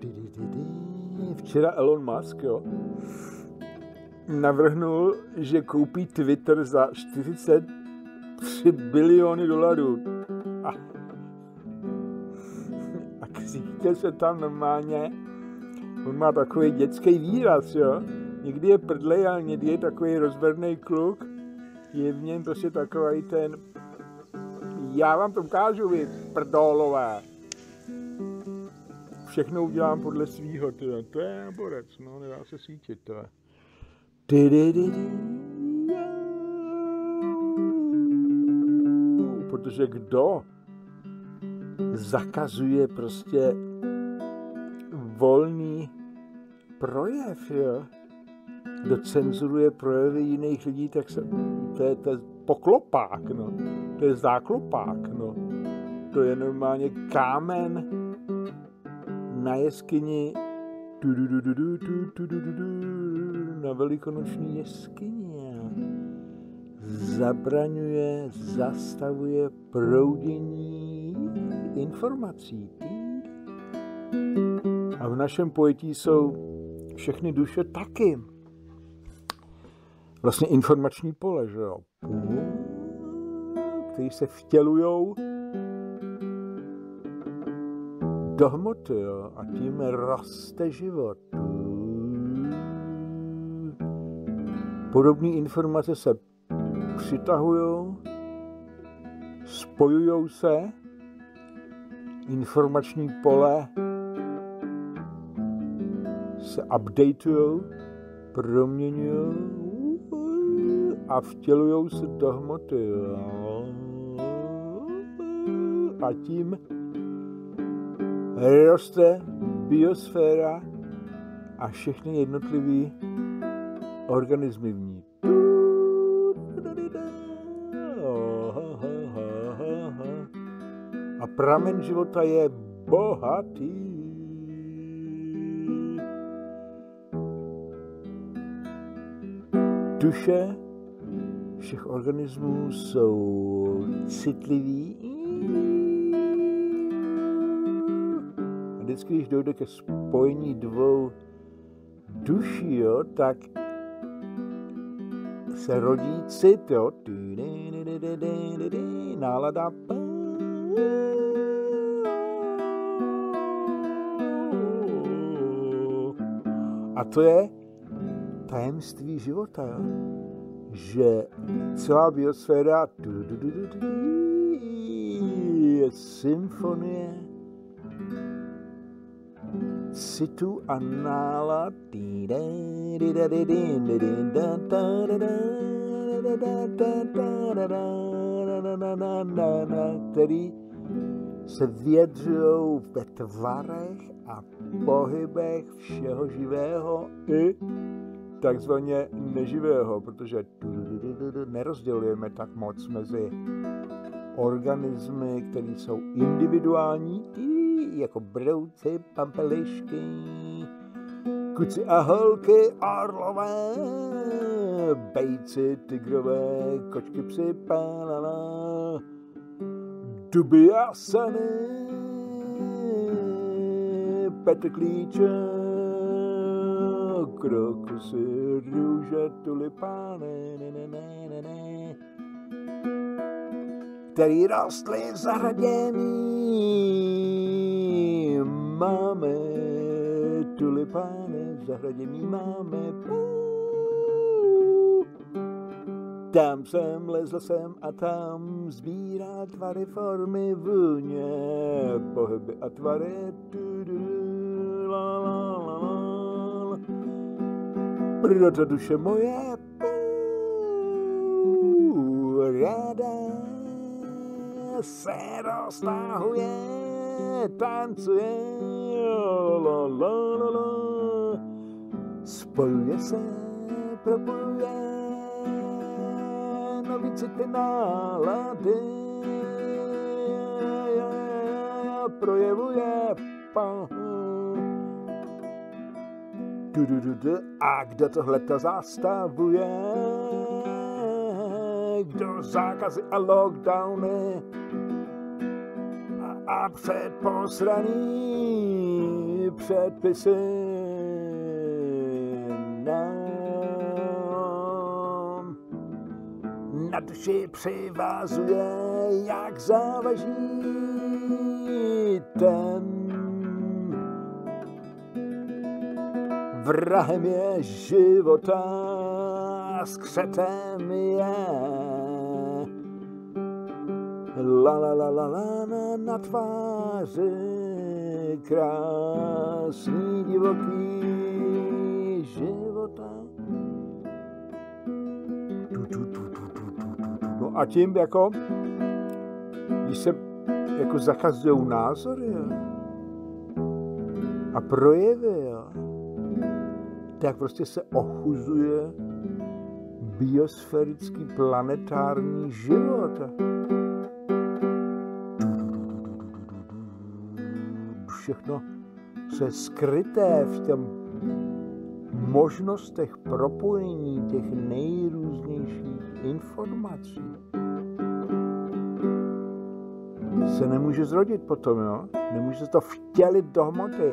Včera Elon Musk, jo, navrhnul, že koupí Twitter za 43 biliony dolarů. A křičte se tam normálně, on má takový dětský výraz, jo. Někdy je prdlej, ale někdy je takový rozverný kluk. Je v něm prostě takový ten, já vám to ukážu, vy prdolové. Všechno udělám podle svýho, tyhle. To je borec, no, nedá se svítit, to je. Protože kdo zakazuje prostě volný projev, jo? Kdo cenzuruje projevy jiných lidí, tak se, to je poklopák, no. To je záklopák, no. To je normálně kámen na jeskyni na velikonoční jeskyni. Zabraňuje, zastavuje proudění informací. A v našem pojetí jsou všechny duše taky. Vlastně informační pole, že jo? Který se vtělujou do hmoty, jo? A tím roste život. Podobné informace se přitahujou, spojujou se, informační pole se updatujou, proměňují a vtělujou se do hmoty. A tím roste biosféra a všechny jednotlivé organismy v ní. A pramen života je bohatý. Duše všech organismů jsou citlivý. A vždycky, když dojde ke spojení dvou duší, jo, tak se rodí cit, jo. Nálada. A to je tajemství života, jo? Že celá biosféra je symfonie citu a nálad, který se vyjadřují ve tvarech a pohybech všeho živého i takzvaně neživého, protože nerozdělujeme tak moc mezi organismy, které jsou individuální, jako brouci, pampelišky, kuci a holky, orlové, bejci, tigrové, kočky, psi, pálala, duby a sany, peteklíče, krokusy, růže, tulipány, který rostly v zahradě mý. Máme tulipány, v zahradě mý máme. Tam jsem, lezl jsem a tam sbírá tvary, formy, vůně, pohyby a tvary. Proto duše moje ráda se roztahuje, tancuje, spojuje se, propojuje, nový city, nálady, projevuje, a kdo tohleto zastavuje, kdo zákazy a lockdowny a předposraný předpisy nám na duši přivázuje, jak závaží ten. Vrahem je života, skřetem je la la la la la na tváři krásný divoký života. No a tím jako, když se jako zakazují názory, jo, a projevy, jo, tak prostě se ochuzuje biosférický planetární život. Všechno, co je skryté v těm možnostech propojení těch nejrůznějších informací, se nemůže zrodit potom, jo? Nemůže se to vtělit do hmoty.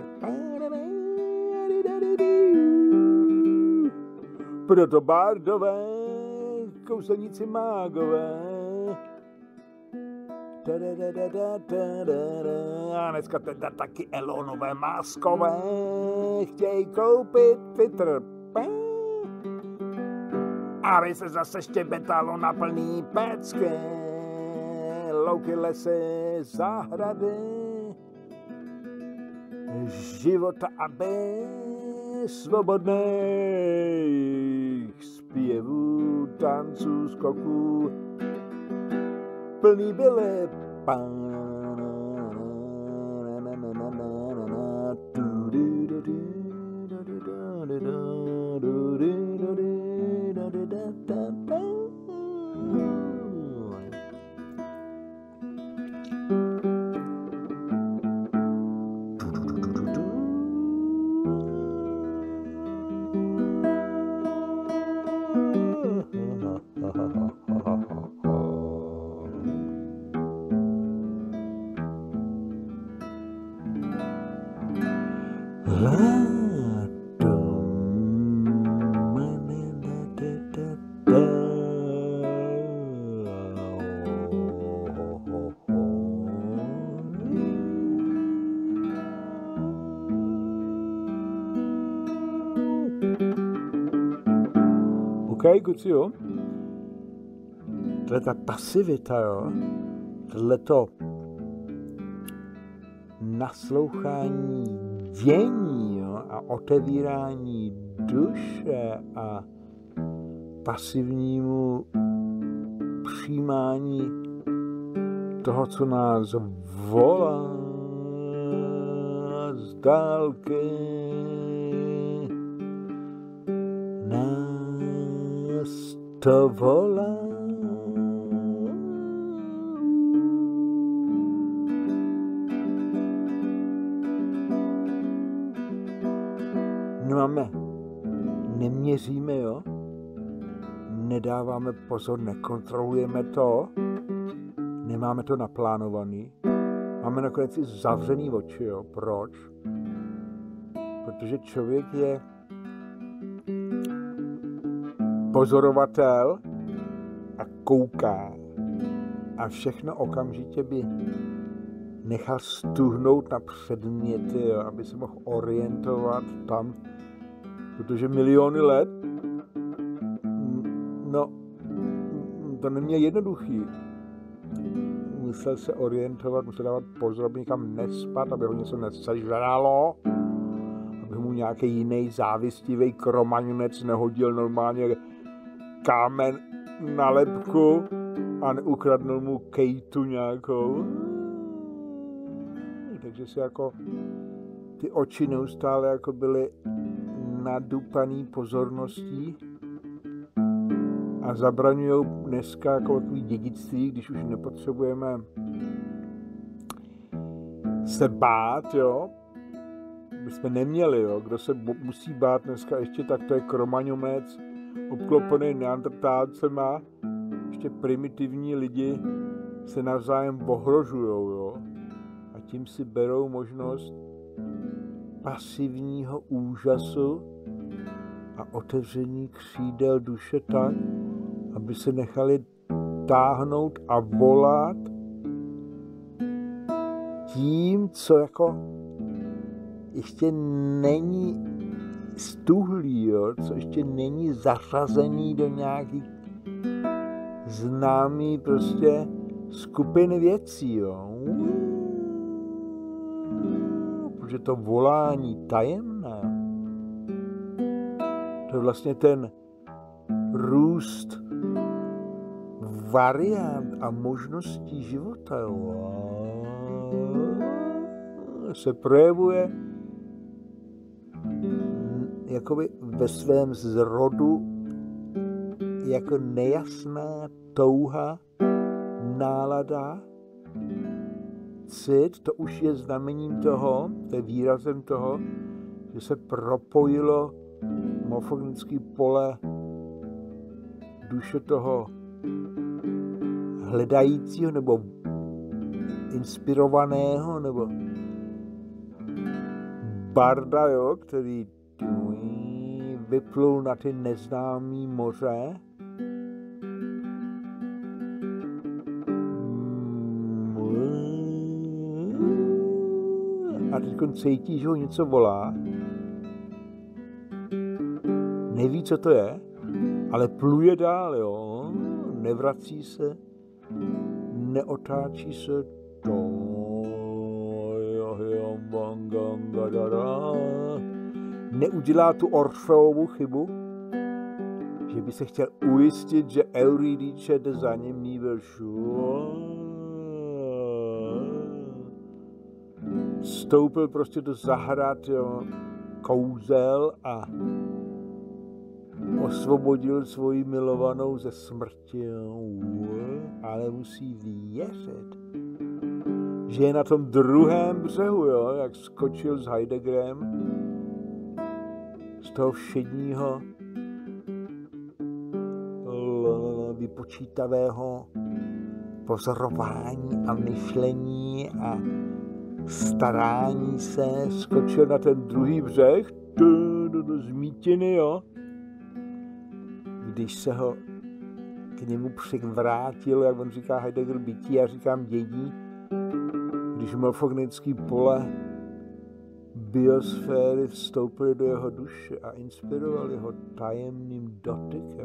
Proto bardové, kouzelníci mágové, a dneska teda taky Elonové máskové chtějí koupit Twitter, aby se zase štěbetalo na plný pecky, louky, lesy, zahrady, života, aby svobodných zpěvů, tanců, skoků plný byly. OK, kuci, jo. Tohle ta pasivita, jo. Tohleto naslouchání dění, jo, a otevírání duše a pasivnímu přijímání toho, co nás volá z dálky, nás to volá. Neměříme, jo? Nedáváme pozor, nekontrolujeme to, nemáme to naplánovaný. Máme nakonec i zavřený oči, jo? Proč? Protože člověk je pozorovatel a kouká. A všechno okamžitě by nechal stuhnout na předměty, jo? Aby se mohl orientovat tam, protože miliony let, no, to neměl jednoduchý. Musel se orientovat, musel dávat pozor, aby nikam nespat, aby ho něco nesežralo, aby mu nějaký jiný závistivý kromaňunec nehodil normálně kámen na lebku a neukradnul mu kejtu nějakou. Takže se jako ty oči neustále jako byly nadupaný pozorností a zabraňují dneska jako takový dědictví, když už nepotřebujeme se bát, jo. Bychom neměli, jo. Kdo se musí bát dneska ještě, tak to je kromaňomec, obklopený neandertálcema. Ještě primitivní lidi se navzájem ohrožujou, jo. A tím si berou možnost pasivního úžasu a otevření křídel duše tak, aby se nechali táhnout a volat tím, co jako ještě není stuhlý, jo? Co ještě není zařazený do nějakých známý prostě skupin věcí, jo? Protože to volání tajemné, to je vlastně ten růst variant a možností života, jo? Se projevuje jakoby ve svém zrodu jako nejasná touha, nálada, cit, to už je znamením toho, to je výrazem toho, že se propojilo morfogenické pole duše toho hledajícího nebo inspirovaného nebo barda, jo, který vyplul na ty neznámý moře. A teď cítí, že ho něco volá. Neví, co to je, ale pluje dál, jo. Nevrací se, neotáčí se. Neudělá tu Orfeovu chybu, že by se chtěl ujistit, že Eurydice jde za ním nýbrž. Vstoupil prostě do zahrad, jo, kouzel a osvobodil svoji milovanou ze smrti, jo. Ale musí věřit, že je na tom druhém břehu, jo, jak skočil s Heideggerem z toho všedního vypočítavého pozorování a myšlení a starání se, skočil na ten druhý břeh do zmítiny, jo. Když se ho k němu přivrátilo, jak on říká Heidegger, bytí, já říkám dědí, když morfogenické pole biosféry vstoupily do jeho duše a inspirovali ho tajemným dotykem,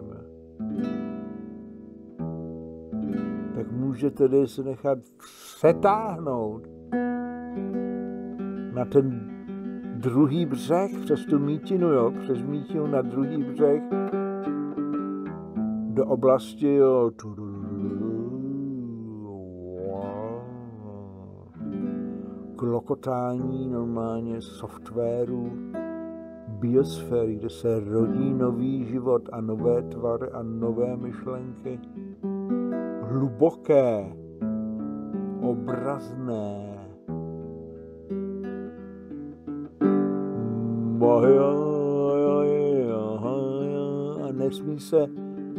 tak může tedy se nechat přetáhnout na ten druhý břeh, přes tu mítinu, jo, přes mítinu na druhý břeh do oblasti, jo, klokotání normálně softwaru biosféry, kde se rodí nový život a nové tvary a nové myšlenky. Hluboké, obrazné. A nesmí se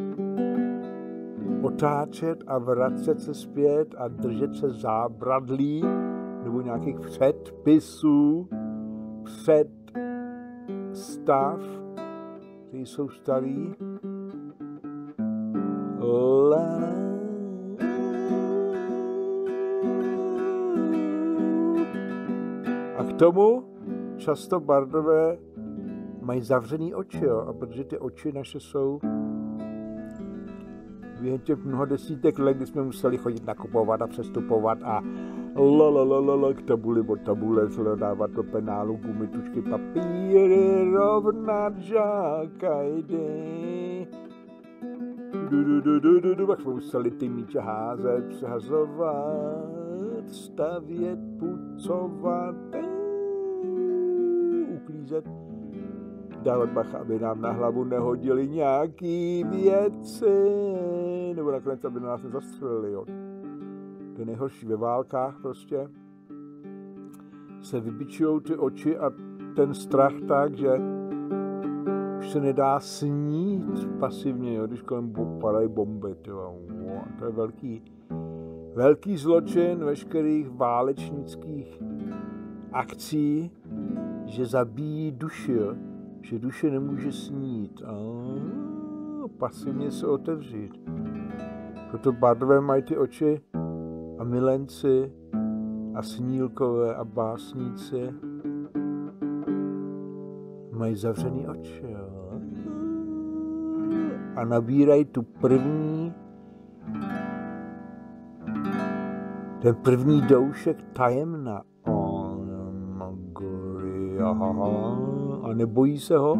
otáčet a vracet se zpět a držet se zábradlí nebo nějakých předpisů, představ, které jsou starý. A k tomu často bardové mají zavřený oči, jo? A protože ty oči naše jsou během těch mnoho desítek let, kdy jsme museli chodit nakupovat a přestupovat a k tabuli od tabule, dávat do penálu, gumy, tušky, papíry, rovnat žáka jde. Pak jsme museli ty míče házet, přehazovat, stavět, pucovat, uklízet, dávat bacha, aby nám na hlavu nehodili nějaký věci, nebo nakonec, aby nás nezastřelili, jo. To je nejhorší ve válkách prostě. Se vybičujou ty oči a ten strach tak, že už se nedá snít pasivně, jo, když kolem padají bomby, tyjo. To je velký zločin veškerých válečnických akcí, že zabíjí duši, jo? Že duše nemůže snít. Pasivně se otevřít. Proto bardové mají ty oči a milenci a snílkové a básníci mají zavřený oči, jo? A nabírají ten první doušek tajemna. A nebojí se ho?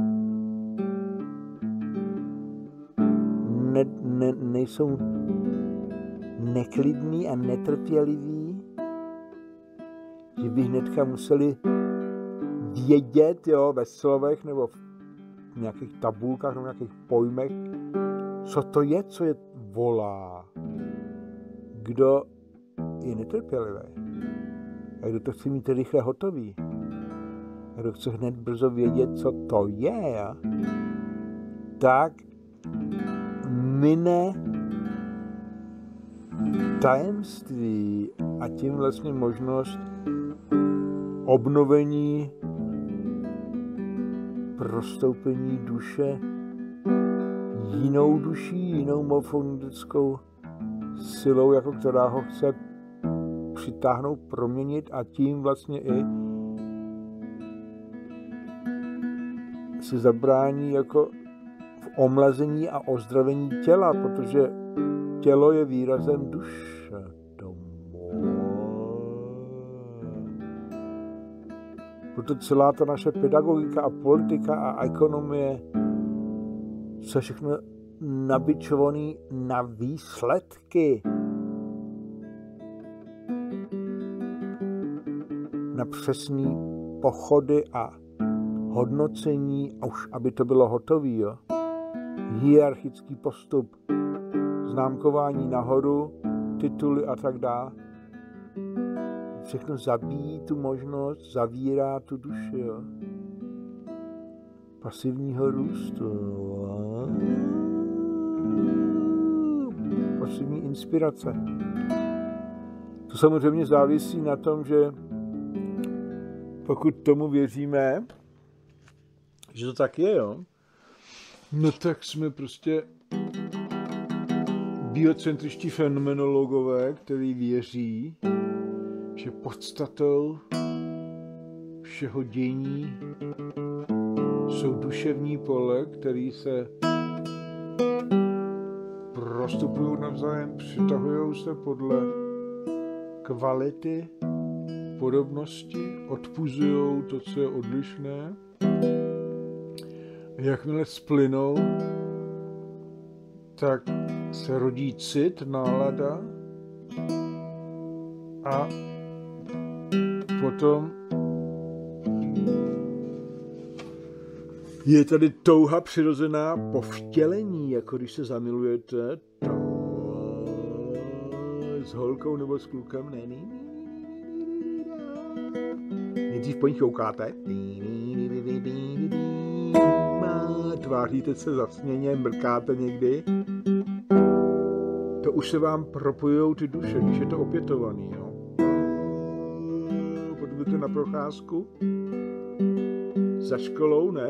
Nejsou neklidní a netrpěliví? Že by hnedka museli vědět, jo, ve slovech nebo v nějakých tabulkách nebo nějakých pojmech, co to je, co je volá. Kdo je netrpělivý. A kdo to chce mít rychle hotový. A kdo chce hned brzo vědět, co to je, tak mine tajemství a tím vlastně možnost obnovení, prostoupení duše jinou duší, jinou morfogenetickou silou, jako která ho chce přitáhnout, proměnit a tím vlastně i si zabrání jako v omlazení a ozdravení těla, protože tělo je výrazem duše. Proto celá ta naše pedagogika a politika a ekonomie se všechno nabičovaný na výsledky, na přesný pochody a hodnocení, a už aby to bylo hotový, jo. Hierarchický postup, známkování nahoru, tituly a tak dále. Všechno zabíjí tu možnost, zavírá tu duši, jo. Pasivního růstu. Pasivní inspirace. To samozřejmě závisí na tom, že pokud tomu věříme, že to tak je, jo, no tak jsme prostě biocentričtí fenomenologové, kteří věří, že podstatou všeho dění jsou duševní pole, které se prostupují navzájem, přitahují se podle kvality, podobnosti, odpuzují to, co je odlišné. Jakmile splynou, tak se rodí cit, nálada a potom je tady touha přirozená po vtělení, jako když se zamilujete s holkou nebo s klukem. Nejdřív po nich koukáte. Tváříte se zasněně, mrkáte někdy. To už se vám propojujou ty duše, když je to opětovaný. Jo? Potom jdete na procházku za školou, ne?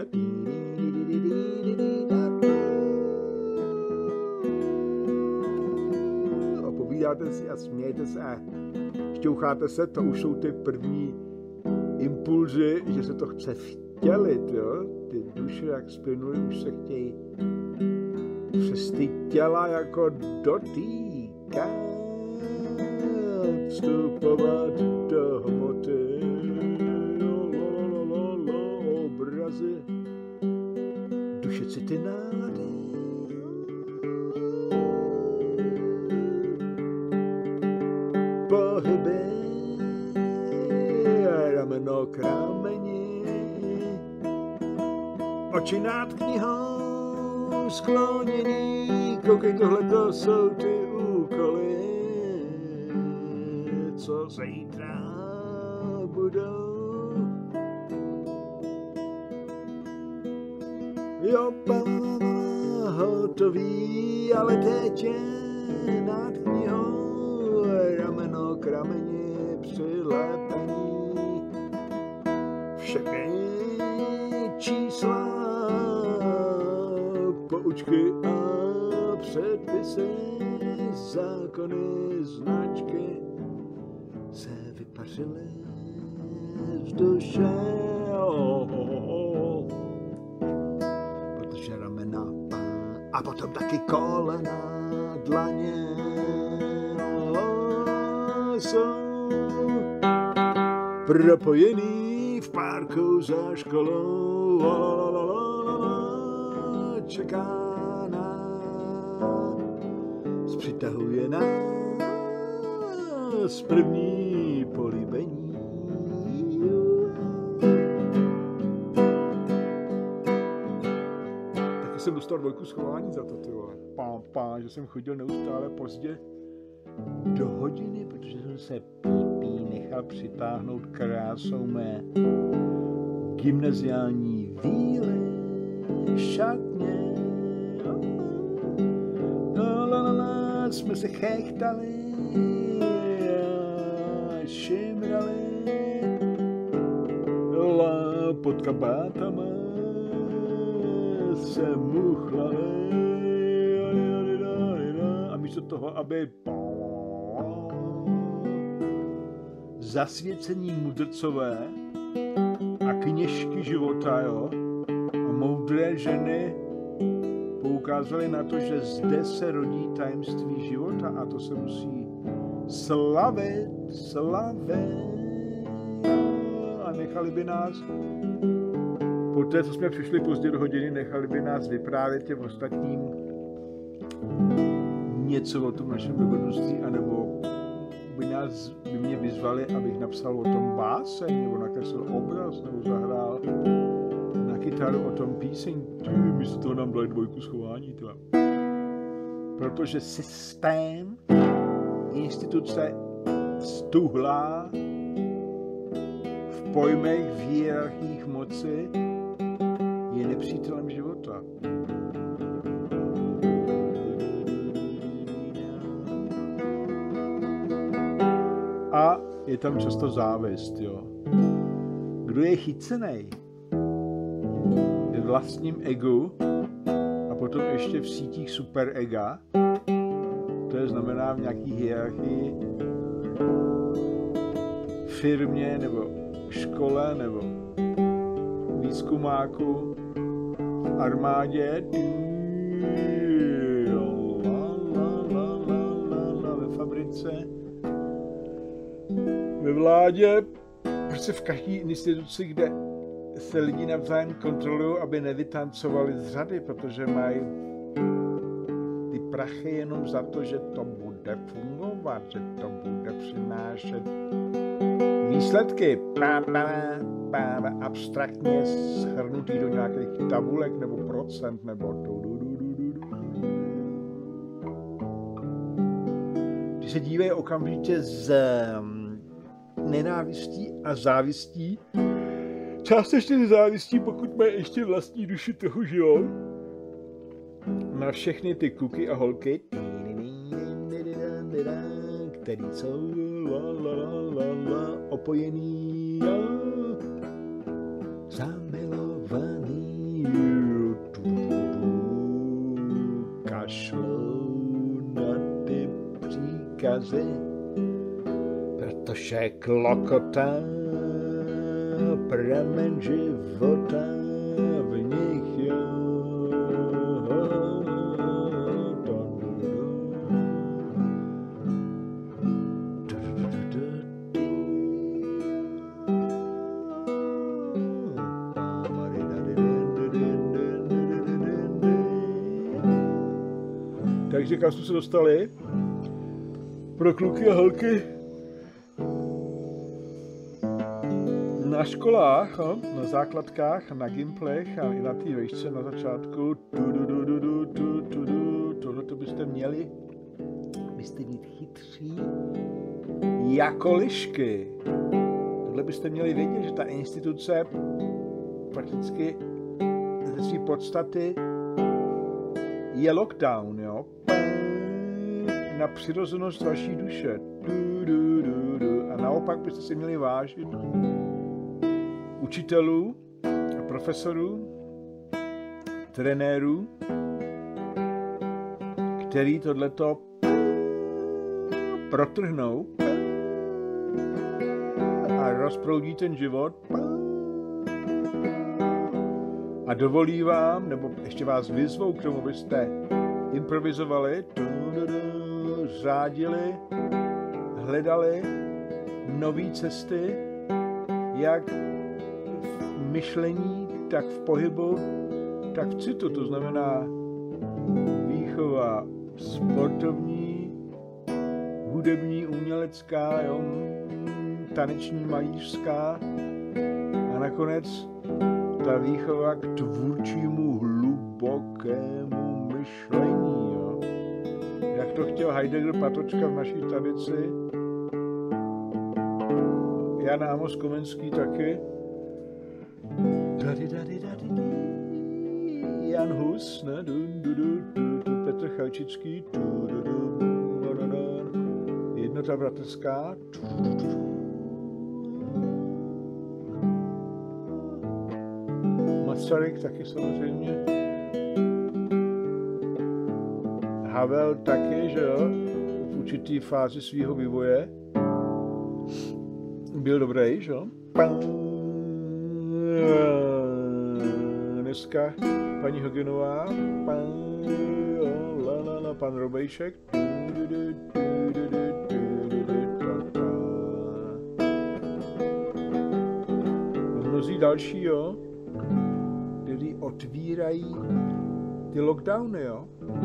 A povídáte si a smějete se a šťoucháte se, to už jsou ty první impulzy, že se to chce vtělit, jo? Ty duše, jak splynuly, už se chtějí přes ty těla jako dotýkat, vstupovat do hmoty, obrazy, duše, city, nálady. Pohyby, rameno krameni, oči nad knihou skloněný, koukej, tohleto jsou ty úkoly, co zítra budou. Jo, hotový, ale teď je nad knihou, rameno k rameni přilepený. všechny čísla, poučky a předpisy, zákony, značky se vypařily z duše, protože ramena a potom taky kolena, dlaně jsou propojený v parku za školou, čeká nás, přitahuje nás první políbení. Taky jsem dostal 2 schování za to, ty vole. Že jsem chodil neustále pozdě do hodiny, protože jsem se nechal přitáhnout krásou mé gymnaziální víly, šatně. Jsme se chechtali a šimrali pod kabátama se muchlali a místo toho, aby zasvěcení mudrcové a kněžky života, jo, a moudré ženy poukázali na to, že zde se rodí tajemství života a to se musí slavit a nechali by nás, poté co jsme přišli pozdě do hodiny, nechali by nás vyprávět těm ostatním něco o tom našem dobrodružství, anebo by mě vyzvali, abych napsal o tom báseň, nebo nakreslil obraz, nebo zahrál na kytaru o tom píseň. Místo toho nám dali 2 schování. Protože systém, instituce stuhlá v pojmech, v hierarchiích moci je nepřítelem života. A je tam často závist, jo. Kdo je chycenej ve vlastním egu a potom ještě v sítích superega, to je znamená v nějaký hierarchii, firmě nebo škole nebo výzkumáku, armádě, ve fabrice, ve vládě, prostě v každé instituci, kde se lidi navzájem kontrolují, aby nevytancovali z řady, protože mají ty prachy jenom za to, že to bude fungovat, že to bude přinášet výsledky. Abstraktně shrnutý do nějakých tabulek nebo procent nebo Když se dívají okamžitě z nenávistí a závistí, částečně závistí, pokud mají ještě vlastní duši toho žijou, na všechny ty kluky a holky, který jsou opojený, zamilovaný, kašlou na ty příkazy, protože klokotá pramen života v nich, jo. Takže kam jsme se dostali? Pro kluky a holky na školách, na základkách, na gimplech a i na té vejšce na začátku. Tohle to byste měli. Byste být chytří jako lišky. Tohle byste měli vědět, že ta instituce prakticky ze své podstaty je lockdown, jo? Na přirozenost vaší duše. A naopak byste si měli vážit učitelů, profesorů, trenérů, který tohleto protrhnou a rozproudí ten život a dovolí vám, nebo ještě vás vyzvou k tomu, abyste improvizovali, řádili, hledali nové cesty, jak v myšlení, tak v pohybu, tak v citu, to znamená výchova sportovní, hudební, umělecká, jo, taneční, malířská a nakonec ta výchova k tvůrčímu hlubokému myšlení. Jo. Jak to chtěl Heidegger Patočka v naší tradici, Jan Amos Komenský taky, Jan Hus, ne? Petr Chalčický, Jednota bratrská, Masaryk taky samozřejmě, Havel taky, že jo, v určitý fázi svého vývoje byl dobrý, že jo. Dneska paní Hogenová, pan Robejšek, mnozí další, jo, kteří otvírají ty lockdowny, jo.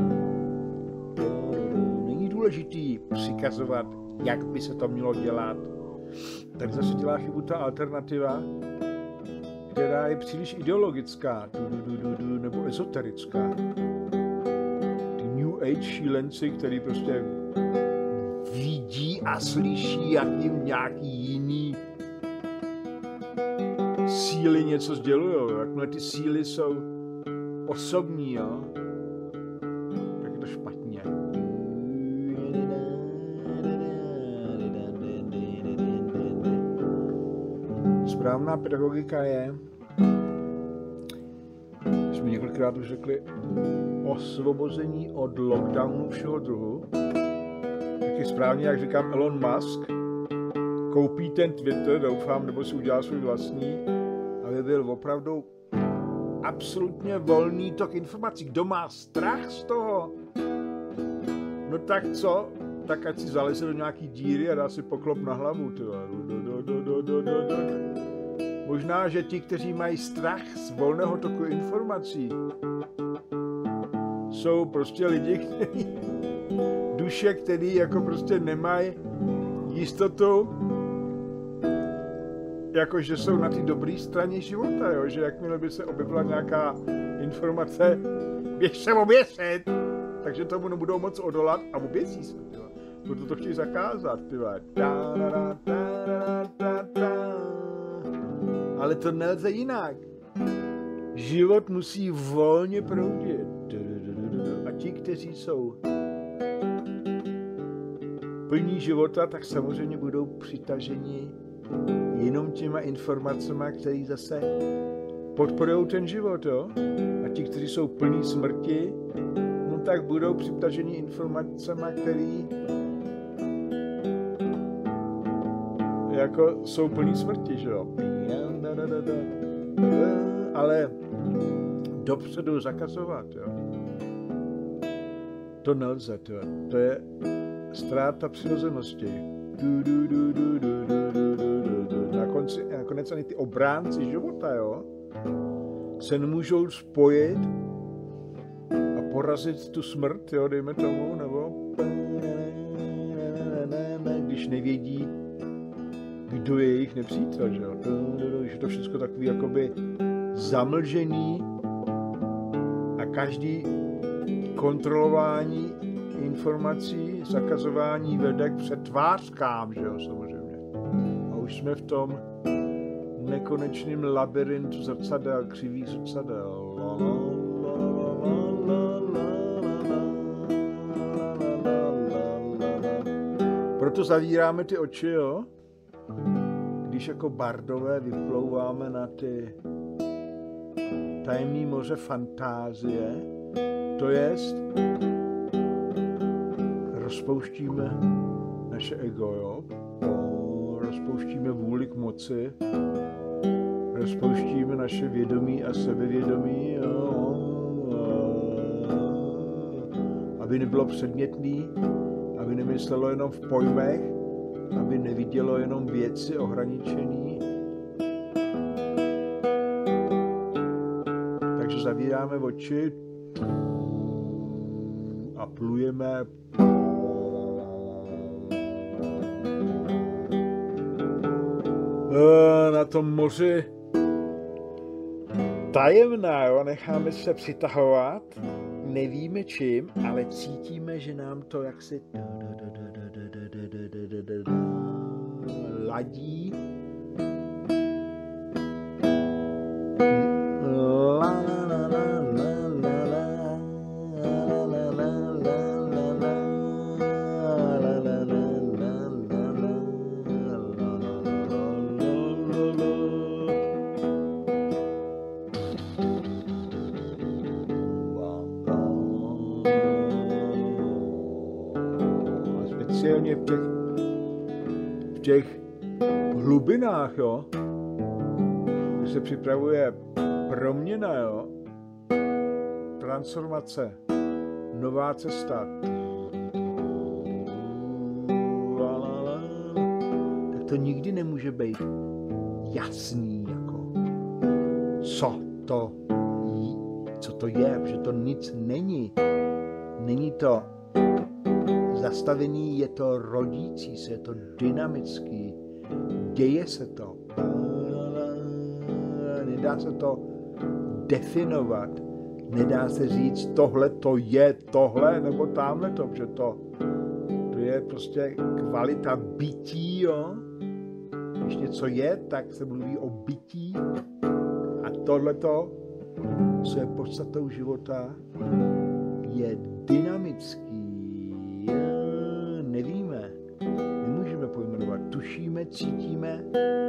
Není důležitý přikazovat, jak by se to mělo dělat. Tak zase dělá chybu ta alternativa, která je příliš ideologická, nebo ezoterická. Ty New Age šílenci, který prostě vidí a slyší, jak jim nějaký jiný síly něco sdělujou. Jakmile ty síly jsou osobní, jo, tak je to špatně. Správná pedagogika je, jsme několikrát už řekli, osvobození od lockdownu všeho druhu. Tak je správně, jak říkám Elon Musk, koupí ten Twitter, doufám, nebo si udělá svůj vlastní, aby byl opravdu absolutně volný tok informací. Kdo má strach z toho, no tak co? Tak ať si zaleze do nějaký díry a dá si poklop na hlavu. Možná, že ti, kteří mají strach z volného toku informací, jsou prostě lidi, kteří duše, který jako prostě nemají jistotu, jako že jsou na té dobré straně života, jo? Že jakmile by se objevila nějaká informace, běž se oběsit, takže tomu nebudou moc odolat a oběsí se. Jo? Proto to chtějí zakázat. Ale to nelze jinak. Život musí volně proudit. A ti, kteří jsou plní života, tak samozřejmě budou přitaženi jenom těma informacemi, které zase podporují ten život. Jo? A ti, kteří jsou plní smrti, no tak budou přitaženi informacemi, které jako jsou plní smrti, že jo? Ale dopředu zakazovat, jo? To nelze, to je ztráta přirozenosti. Nakonec ani ty obránci života, jo, se nemůžou spojit a porazit tu smrt, jo, dejme tomu, nebo když nevědí, kdo je jejich nepřítel, že jo. Když je to všechno takový jakoby zamlžený a každý kontrolování informací, zakazování vede k přetvářkám, že jo, samozřejmě. A už jsme v tom nekonečným labirintu zrcadel, křivých zrcadel. Proto zavíráme ty oči, jo. Když spíš jako bardové vyplouváme na ty tajemné moře fantázie, to jest rozpouštíme naše ego, jo? Rozpouštíme vůli k moci, rozpouštíme naše vědomí a sebevědomí, jo? Aby nebylo předmětný, aby nemyslelo jenom v pojmech, aby nevidělo jenom věci ohraničený. Takže zavíráme oči a plujeme. Na tom moři tajemná, jo? Necháme se přitahovat, nevíme čím, ale cítíme, že nám to jaksi ladí. Speciálně v těch hlubinách, jo, kde se připravuje proměna, jo, transformace, nová cesta, tak to nikdy nemůže být jasný, jako co to je, protože to nic není. Není to zastavený, je to rodící se, je to dynamický, děje se to. Nedá se to definovat, nedá se říct, tohle to je tohle, nebo tamhle to, protože to je prostě kvalita bytí, jo. Když něco je, tak se mluví o bytí a tohleto, co je podstatou života, je dynamický. Nevíme, nemůžeme pojmenovat, tušíme, cítíme,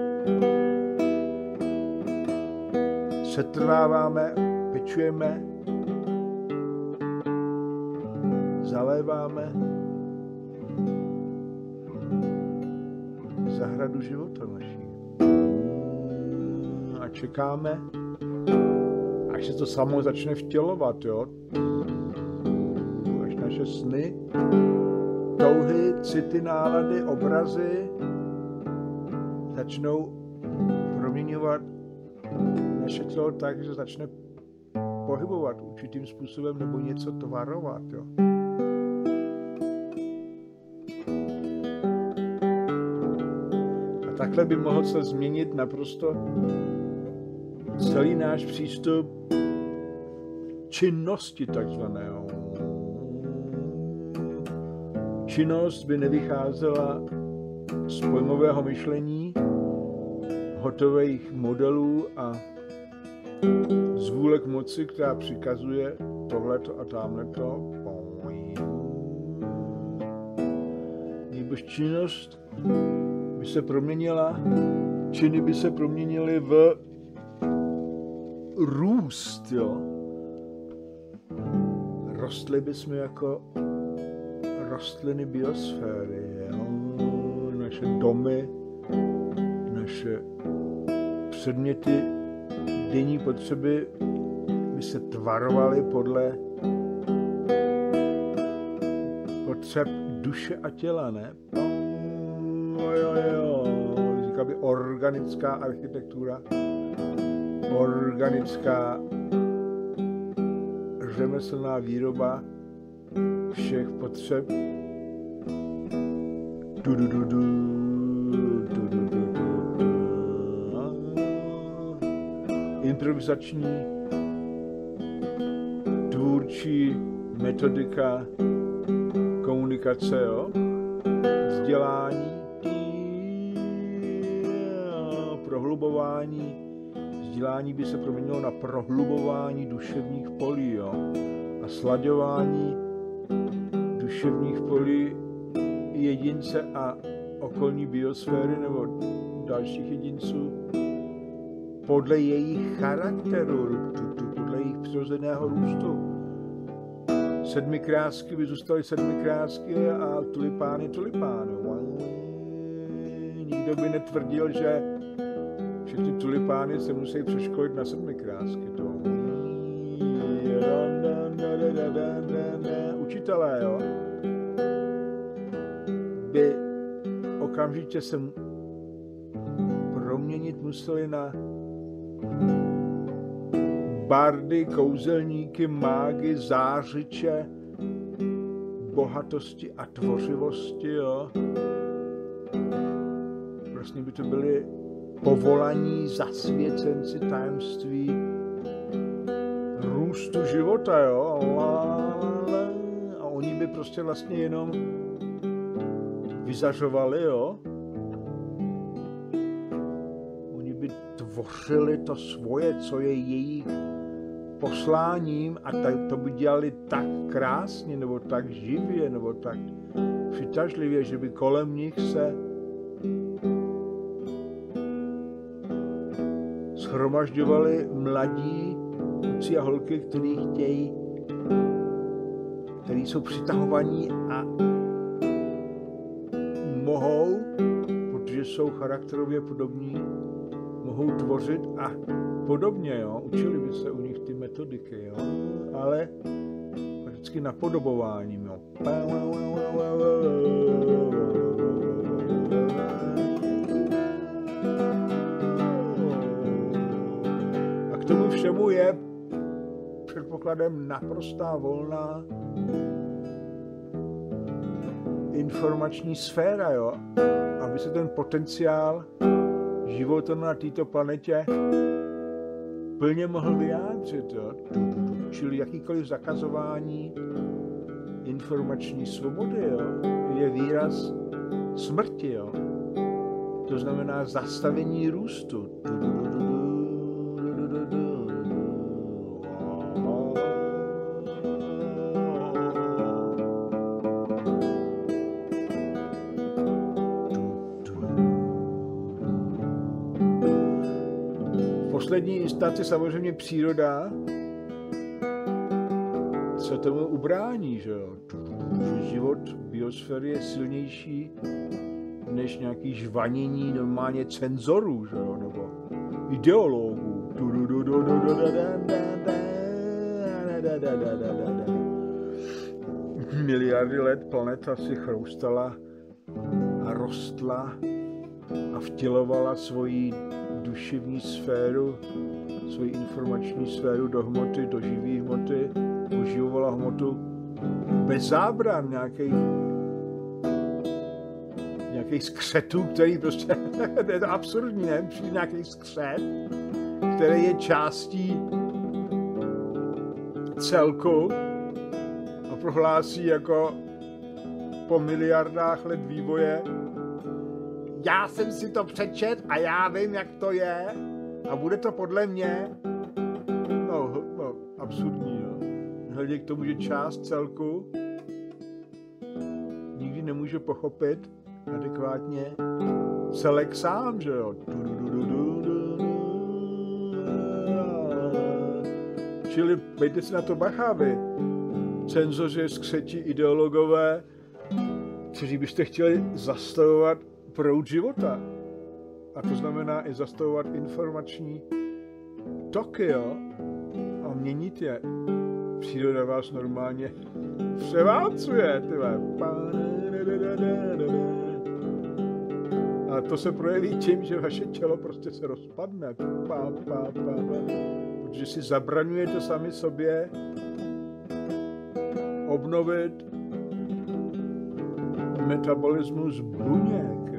setrváváme, pečujeme, zaléváme zahradu života naší. A čekáme, až se to samo začne vtělovat, jo? Až naše sny, touhy, city, nálady, obrazy začnou proměňovat naše tělo tak, že začne pohybovat určitým způsobem nebo něco tvarovat. Jo. A takhle by mohl se změnit naprosto celý náš přístup činnosti takzvaného. Činnost by nevycházela z pojmového myšlení, hotových modelů a z vůle k moci, která přikazuje tohleto a tamhleto. Nebož činnost by se proměnila, činy by se proměnily v růst, jo. Rostli bychom jako rostliny biosféry, jo? Naše domy, naše předměty denní potřeby by se tvarovaly podle potřeb duše a těla, ne? Říká by organická architektura, organická řemeslná výroba všech potřeb. Improvizační, tvůrčí metodika komunikace, jo? Vzdělání, prohlubování. Vzdělání by se proměnilo na prohlubování duševních polí, jo? A slaďování duševních polí jedince a okolní biosféry nebo dalších jedinců podle jejich charakteru, podle jejich přirozeného růstu. Sedmikrásky by zůstaly sedmikrásky a tulipány tulipány. Nikdo by netvrdil, že všechny tulipány se musí přeškolit na sedmikrásky. Učitelé, jo, by okamžitě se proměnit museli na bardy, kouzelníky, mágy, zářiče, bohatosti a tvořivosti, jo. Vlastně by to byly povolaní zasvěcenci tajemství růstu života, jo. A oni by prostě vlastně jenom vyzařovali, jo. Oni by tvořili to svoje, co je jejich posláním a to by dělali tak krásně, nebo tak živě, nebo tak přitažlivě, že by kolem nich se shromažďovali mladí kluci a holky, kteří jsou přitahovaní a mohou, protože jsou charakterově podobní, mohou tvořit a podobně, jo. Učili by se u nich ty metodiky, jo. Ale prakticky napodobováním, jo. A k tomu všemu je předpokladem naprostá volná informační sféra, jo. Aby se ten potenciál života na této planetě plně mohl vyjádřit, jo. Čili jakýkoliv zakazování informační svobody, jo, je výraz smrti, jo. To znamená zastavení růstu. V poslední instanci samozřejmě příroda se tomu ubrání, že jo. Že život biosféry je silnější než nějaký žvanění normálně cenzorů, že jo, nebo ideologů. Miliardy let planeta si chroustala a rostla a vtělovala svoji duševní sféru, svoji informační sféru do hmoty, do živé hmoty, oživovala hmotu bez zábran nějakých skřetů, který prostě, to je to absurdní, ne? Přijde nějaký skřet, který je částí celku a prohlásí jako po miliardách let vývoje: já jsem si to přečet a já vím, jak to je a bude to podle mě absurdní, jo. Hledě k tomu, že část celku nikdy nemůže pochopit adekvátně celek sám, že jo. Čili bejte si na to bacha, vy cenzoři, skřeti, ideologové, kteří byste chtěli zastavovat proud života. A to znamená i zastavovat informační toky, jo. A měnit je. Příroda vás normálně převálcuje, tyhle. A to se projeví tím, že vaše tělo prostě se rozpadne. Protože si zabraňujete sami sobě obnovit metabolismus buněk.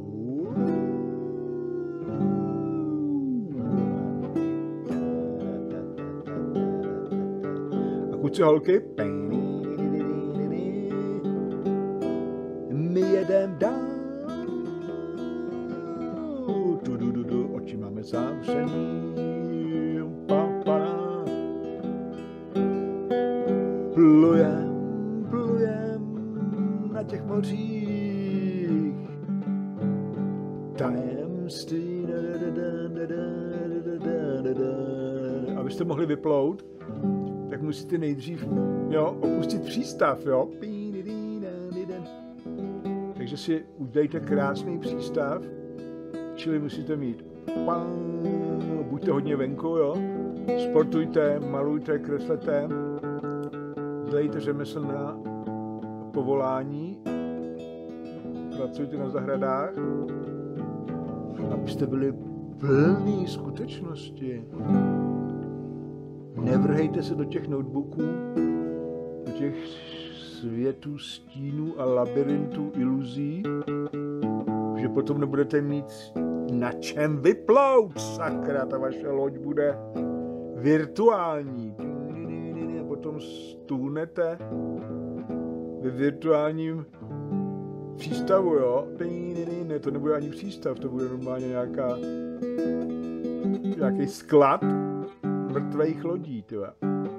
A kluci holky, my jedem dál. Oči máme zavřený. Plujem na těch mořích abyste mohli vyplout, tak musíte nejdřív opustit přístav, jo. Takže si udělejte krásný přístav, čili musíte mít buďte hodně venku, jo. Sportujte, malujte, kreslete, dělejte řemeslná povolání, pracujte na zahradách, abyste byli plní skutečnosti. Nevrhejte se do těch notebooků, do těch světů, stínů a labirintů iluzí, že potom nebudete mít na čem vyplout, sakra, ta vaše loď bude virtuální. A potom stůhnete ve virtuálním přístavu, jo? Ne, to nebude ani přístav, to bude normálně nějaký sklad mrtvých lodí, tyva.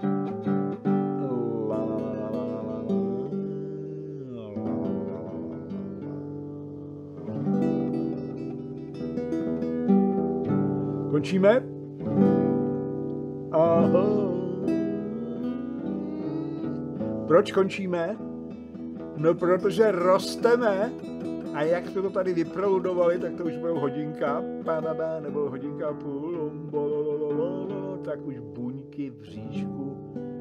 Končíme? Aha. Proč končíme? No, protože rosteme a jak jsme to tady vyproudovali, tak to už bylo hodinka, nebo hodinka a půl, tak už buňky v bříšku.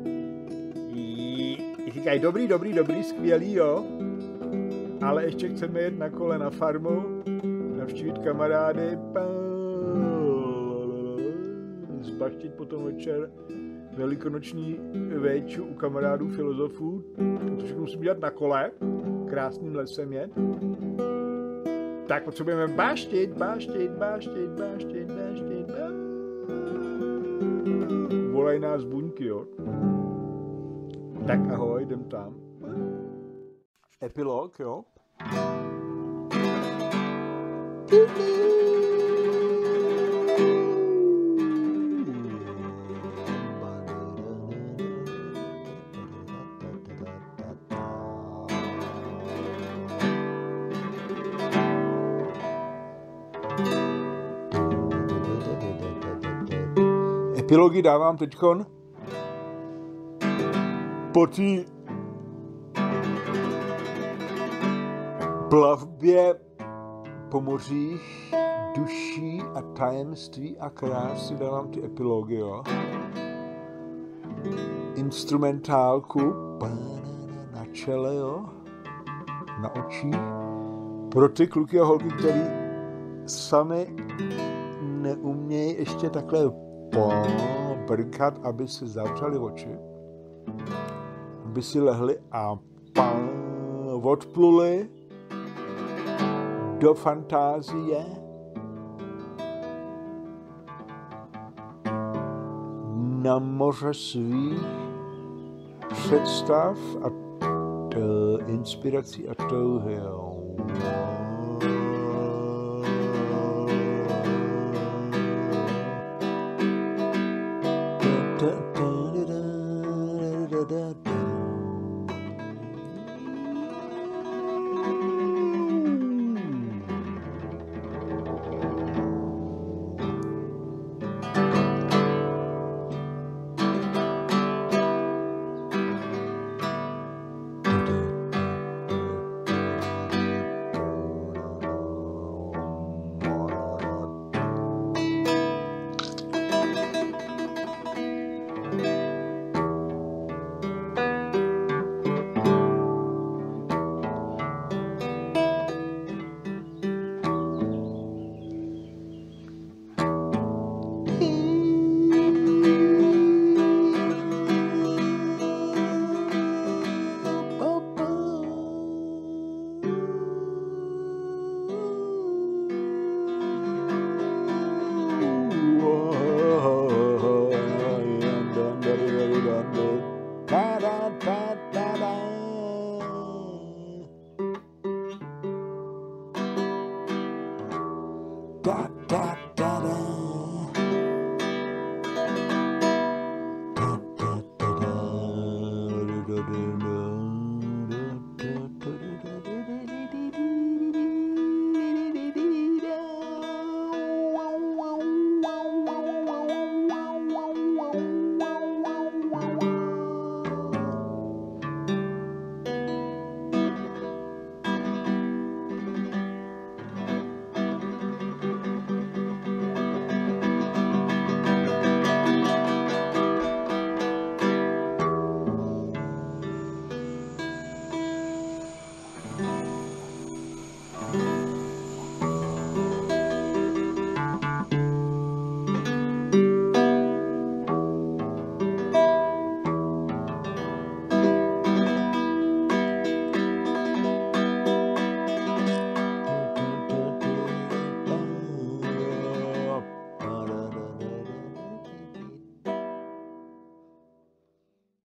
Říkají, dobrý, skvělý, jo, ale ještě chceme jet na kole na farmu, navštívit kamarády, zbaštit potom večer velikonoční véču u kamarádů filozofů. To všechno musím dělat na kole, krásným lesem jet. Tak potřebujeme báštit. Volaj nás buňky, jo. Tak ahoj, jdem tam. Epilog, jo. Epilogy dávám teďkon po té plavbě po mořích duší a tajemství a krásy, dávám ty epilogy, jo. Instrumentálku na čele, jo, na očích. Pro ty kluky a holky, který sami neumějí ještě takhle brkat, aby si zavřeli oči, aby si lehli a odpluli do fantázie, na moře svých představ a inspirací a touhy.